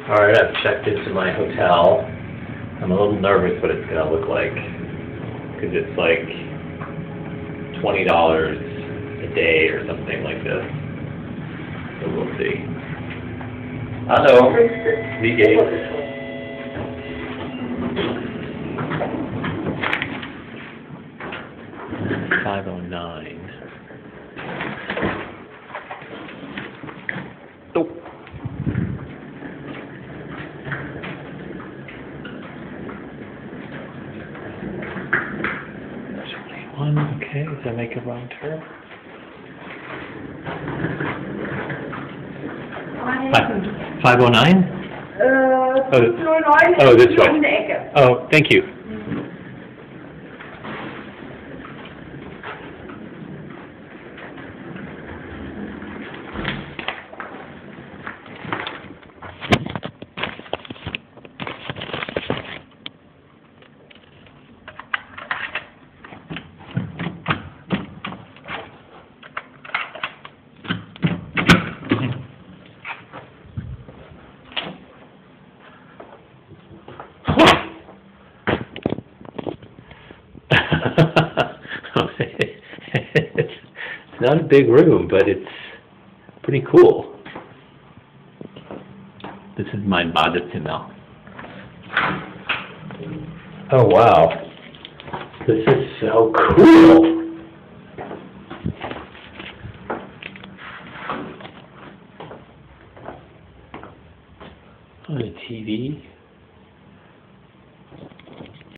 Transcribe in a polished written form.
Alright, I've checked into my hotel. I'm a little nervous what it's going to look like. Because it's like $20 a day or something like this. So we'll see. Hallo, wie geht's? $509. Oh. Okay, did I make a wrong turn? 509? 509. Oh, this way. Um die Ecke. Oh, thank you. It's not a big room, but it's pretty cool. This is my Badezimmer. Oh wow, this is so cool.